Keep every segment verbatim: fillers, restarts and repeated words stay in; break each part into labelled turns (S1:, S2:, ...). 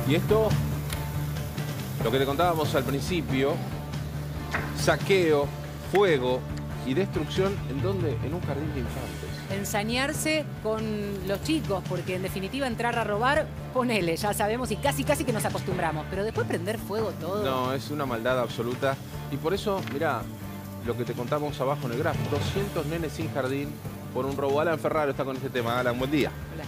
S1: Y esto, lo que te contábamos al principio, saqueo, fuego y destrucción, ¿en dónde? En un jardín de infantes.
S2: Ensañarse con los chicos, porque en definitiva entrar a robar, ponele, ya sabemos y casi casi que nos acostumbramos, pero después prender fuego todo.
S1: No, es una maldad absoluta. Y por eso, mirá, lo que te contamos abajo en el grafo, doscientos nenes sin jardín por un robo. Alan Ferraro está con este tema. Alan, buen día.
S2: Hola.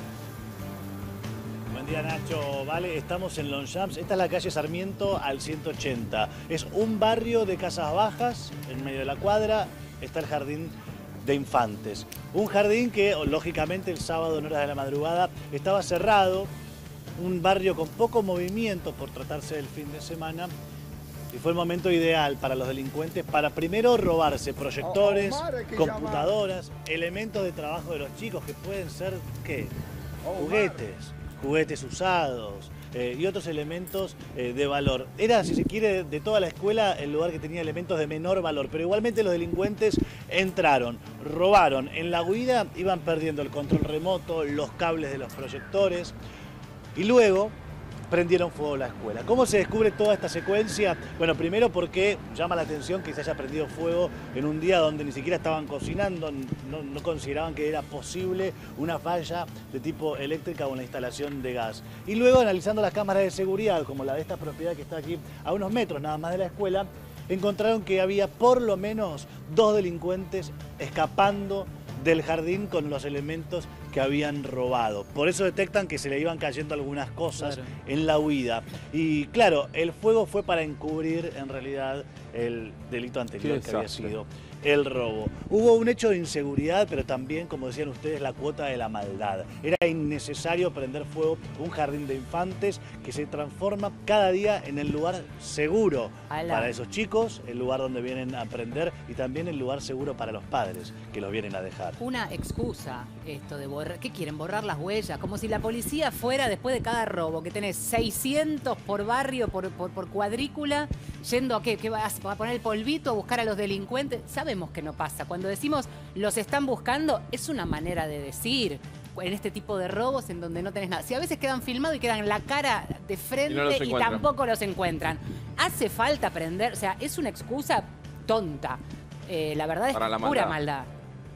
S3: Buen día, Nacho. Vale, estamos en Longchamps. Esta es la calle Sarmiento al ciento ochenta. Es un barrio de casas bajas. En medio de la cuadra está el jardín de infantes. Un jardín que, lógicamente, el sábado en horas de la madrugada estaba cerrado. Un barrio con poco movimiento por tratarse del fin de semana. Y fue el momento ideal para los delincuentes para primero robarse proyectores, computadoras, elementos de trabajo de los chicos que pueden ser, ¿qué? Juguetes, juguetes usados eh, y otros elementos eh, de valor. Era, si se quiere, de toda la escuela el lugar que tenía elementos de menor valor, pero igualmente los delincuentes entraron, robaron. En la huida iban perdiendo el control remoto, los cables de los proyectores y luego prendieron fuego a la escuela. ¿Cómo se descubre toda esta secuencia? Bueno, primero porque llama la atención que se haya prendido fuego en un día donde ni siquiera estaban cocinando, no, no consideraban que era posible una falla de tipo eléctrica o una instalación de gas. Y luego, analizando las cámaras de seguridad, como la de esta propiedad que está aquí a unos metros nada más de la escuela, encontraron que había por lo menos dos delincuentes escapando del jardín con los elementos que habían robado. Por eso detectan que se le iban cayendo algunas cosas claro. en la huida. Y claro, el fuego fue para encubrir en realidad el delito anterior que había sido el robo. Hubo un hecho de inseguridad, pero también, como decían ustedes, la cuota de la maldad. Era innecesario prender fuego un jardín de infantes que se transforma cada día en el lugar seguro Ala. para esos chicos, el lugar donde vienen a aprender y también el lugar seguro para los padres que los vienen a dejar.
S2: Una excusa esto de borrar. ¿Qué quieren? Borrar las huellas. Como si la policía fuera después de cada robo, que tenés seiscientos por barrio, por, por, por cuadrícula, yendo a qué, qué vas a poner el polvito a buscar a los delincuentes. Sabemos que no pasa. Cuando decimos los están buscando, es una manera de decir en este tipo de robos en donde no tenés nada. Si a veces quedan filmados y quedan la cara de frente y, no y tampoco los encuentran. Hace falta aprender, o sea, es una excusa tonta. Eh, la verdad es
S1: Para la
S2: pura
S1: maldad.
S2: maldad.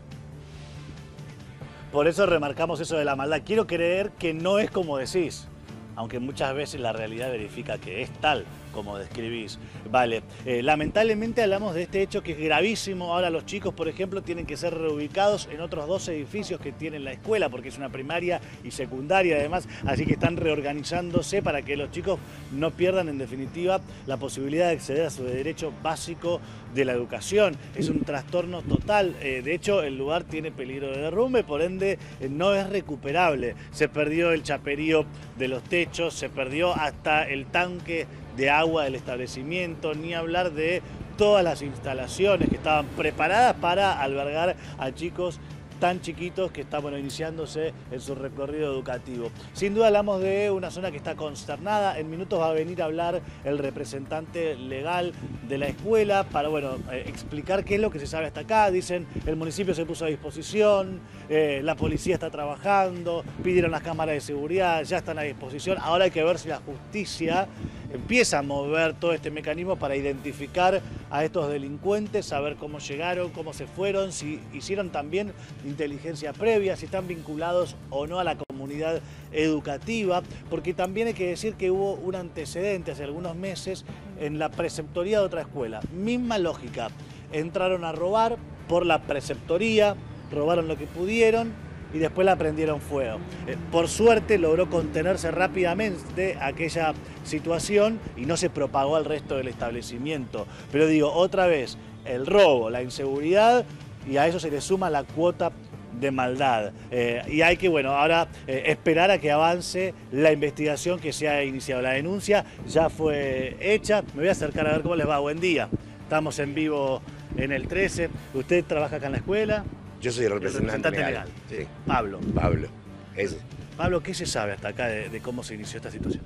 S3: Por eso remarcamos eso de la maldad. Quiero creer que no es como decís, aunque muchas veces la realidad verifica que es tal como describís. Vale, eh, lamentablemente hablamos de este hecho que es gravísimo. Ahora los chicos, por ejemplo, tienen que ser reubicados en otros dos edificios que tiene la escuela, porque es una primaria y secundaria además, así que están reorganizándose para que los chicos no pierdan en definitiva la posibilidad de acceder a su derecho básico de la educación. Es un trastorno total. Eh, de hecho, el lugar tiene peligro de derrumbe, por ende eh, no es recuperable. Se perdió el chaperío de los techos, se perdió hasta el tanque de agua del establecimiento, ni hablar de todas las instalaciones que estaban preparadas para albergar a chicos tan chiquitos que están bueno, iniciándose en su recorrido educativo. Sin duda hablamos de una zona que está consternada. En minutos va a venir a hablar el representante legal de la escuela para bueno, eh, explicar qué es lo que se sabe hasta acá. Dicen, el municipio se puso a disposición, eh, la policía está trabajando, pidieron las cámaras de seguridad, ya están a disposición. Ahora hay que ver si la justicia empieza a mover todo este mecanismo para identificar a estos delincuentes, saber cómo llegaron, cómo se fueron, si hicieron también inteligencia previa, si están vinculados o no a la comunidad educativa, porque también hay que decir que hubo un antecedente hace algunos meses en la preceptoría de otra escuela. Misma lógica, entraron a robar por la preceptoría, robaron lo que pudieron y después la prendieron fuego. Eh, por suerte logró contenerse rápidamente aquella situación y no se propagó al resto del establecimiento. Pero digo, otra vez, el robo, la inseguridad y a eso se le suma la cuota de maldad. Eh, y hay que, bueno, ahora eh, esperar a que avance la investigación que se ha iniciado. La denuncia ya fue hecha. Me voy a acercar a ver cómo les va. Buen día. Estamos en vivo en el trece. ¿Usted trabaja acá en la escuela?
S4: Yo soy el representante,
S3: el representante legal.
S4: legal. Sí.
S3: Pablo.
S4: Pablo. Eso.
S3: Pablo, ¿qué se sabe hasta acá de, de cómo se inició esta situación?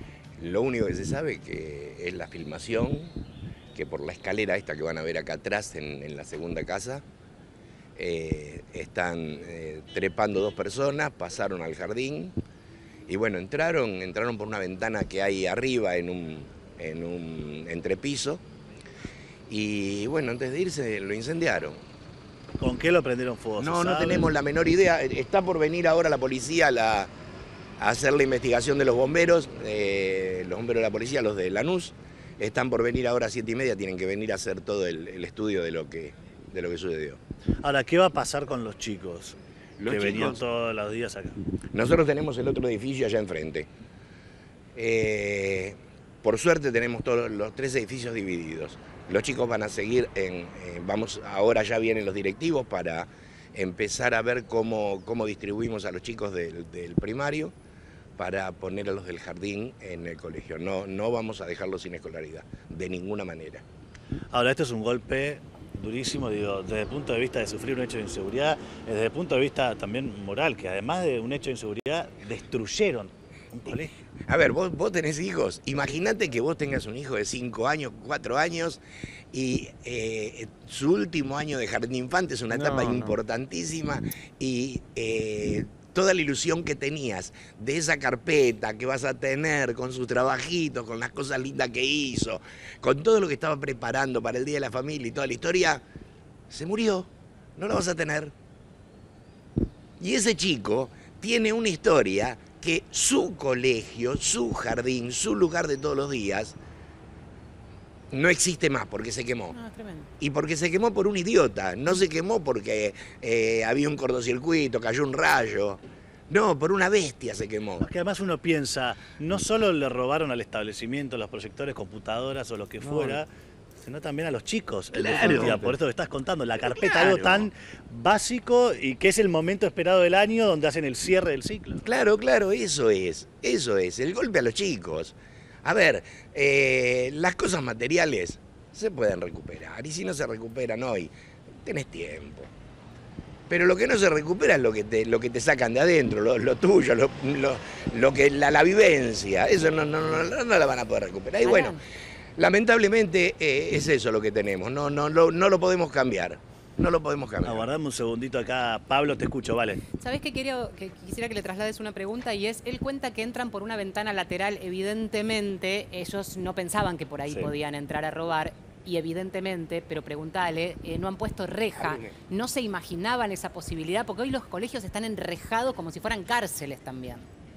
S4: Lo único que se sabe que es la filmación, que por la escalera esta que van a ver acá atrás en, en la segunda casa, eh, están eh, trepando dos personas, pasaron al jardín Y bueno, entraron, entraron por una ventana que hay arriba en un, en un entrepiso. Y bueno, antes de irse lo incendiaron.
S3: ¿Con qué lo prendieron fuego?
S4: No, no tenemos la menor idea. Está por venir ahora la policía a, la, a hacer la investigación de los bomberos, eh, los bomberos de la policía, los de Lanús. Están por venir ahora a siete y media, tienen que venir a hacer todo el, el estudio de lo, que, de lo que sucedió.
S3: Ahora, ¿qué va a pasar con los chicos
S4: Los
S3: que
S4: chicos,
S3: venían todos los días acá?
S4: Nosotros tenemos el otro edificio allá enfrente. Eh, por suerte tenemos todos los tres edificios divididos. Los chicos van a seguir en, eh, vamos, ahora ya vienen los directivos para empezar a ver cómo, cómo distribuimos a los chicos del, del primario para poner a los del jardín en el colegio. No, no vamos a dejarlos sin escolaridad, de ninguna manera.
S3: Ahora, esto es un golpe durísimo, digo, desde el punto de vista de sufrir un hecho de inseguridad, desde el punto de vista también moral, que además de un hecho de inseguridad, destruyeron un colegio.
S4: A ver, vos, vos tenés hijos, imagínate que vos tengas un hijo de cinco años, cuatro años y eh, su último año de jardín de infante es una etapa
S1: No, no.
S4: importantísima y eh, toda la ilusión que tenías de esa carpeta que vas a tener con sus trabajitos, con las cosas lindas que hizo, con todo lo que estaba preparando para el Día de la Familia y toda la historia, se murió, no la vas a tener. Y ese chico tiene una historia que su colegio, su jardín, su lugar de todos los días, no existe más porque se quemó.
S2: No, es tremendo.
S4: Y porque se quemó por un idiota, no se quemó porque eh, había un cortocircuito, cayó un rayo. No, por una bestia se quemó.
S3: Porque además uno piensa, no solo le robaron al establecimiento los proyectores, computadoras o lo que fuera, sino también a los chicos. En
S4: Claro.
S3: definitiva, por esto que estás contando, la carpeta,
S4: Claro.
S3: algo tan básico y que es el momento esperado del año donde hacen el cierre del ciclo.
S4: Claro, claro, eso es, eso es, el golpe a los chicos. A ver, eh, las cosas materiales se pueden recuperar y si no se recuperan hoy, tenés tiempo. Pero lo que no se recupera es lo que te, lo que te sacan de adentro, lo, lo tuyo, lo, lo, lo que, la, la vivencia, eso no, no, no, no, no la van a poder recuperar. Y bueno, lamentablemente eh, es eso lo que tenemos, no, no, no, no lo podemos cambiar, no lo podemos cambiar.
S3: Aguardame un segundito acá, Pablo, te escucho, vale.
S2: ¿Sabés qué quiero, que quisiera que le traslades una pregunta? Y es, él cuenta que entran por una ventana lateral, evidentemente ellos no pensaban que por ahí
S3: Sí.
S2: podían entrar a robar. Y evidentemente, pero preguntale, eh, no han puesto reja, no se imaginaban esa posibilidad, porque hoy los colegios están enrejados como si fueran cárceles también.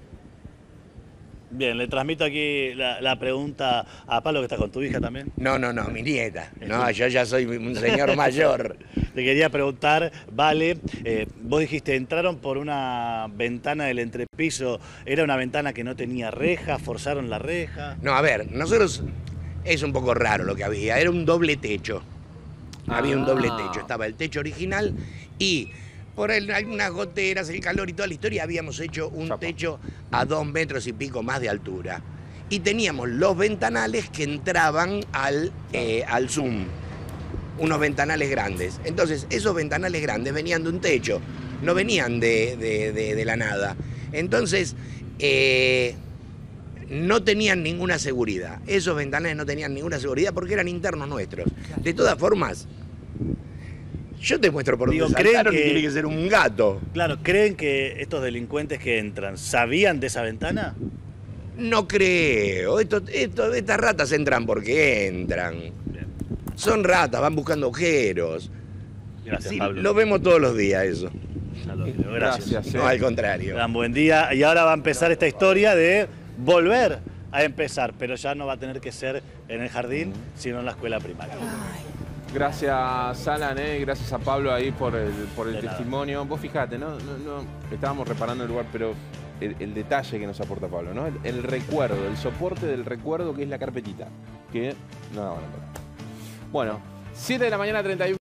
S3: Bien, le transmito aquí la, la pregunta a Pablo, que está con tu hija también.
S4: No, no, no, mi nieta, no, yo ya soy un señor mayor.
S3: Te quería preguntar, Vale, eh, vos dijiste, entraron por una ventana del entrepiso, era una ventana que no tenía reja, forzaron la reja.
S4: No, a ver, nosotros, es un poco raro lo que había, era un doble techo. Había un doble techo, estaba el techo original y por el, algunas goteras, el calor y toda la historia, habíamos hecho un
S1: Chapa.
S4: techo a dos metros y pico más de altura. Y teníamos los ventanales que entraban al, eh, al Zoom, unos ventanales grandes. Entonces, esos ventanales grandes venían de un techo, no venían de, de, de, de la nada. Entonces, eh, no tenían ninguna seguridad. Esos ventanales no tenían ninguna seguridad porque eran internos nuestros. De todas formas, yo te muestro por
S3: Digo,
S4: dónde
S3: ¿creen
S4: saltaron y
S3: que-
S4: tiene que ser un gato.
S3: Claro, ¿creen que estos delincuentes que entran sabían de esa ventana?
S4: No creo. Esto, esto, estas ratas entran porque entran. Son ratas, van buscando agujeros.
S3: Gracias,
S4: Sí,
S3: Pablo.
S4: lo vemos todos los días eso.
S3: Ya lo digo, gracias.
S1: Gracias.
S4: No,
S1: eh.
S4: al contrario.
S3: Gran buen día. Y ahora va a empezar esta historia de volver a empezar, pero ya no va a tener que ser en el jardín, sino en la escuela primaria.
S1: Gracias, Alan, eh, gracias a Pablo ahí por el, por el
S3: De nada.
S1: testimonio. Vos fijate, ¿no? No, no, estábamos reparando el lugar, pero el, el detalle que nos aporta Pablo, ¿no? El, el recuerdo, el soporte del recuerdo que es la carpetita. Que no la van a tocar. Bueno, siete de la mañana, treinta y uno.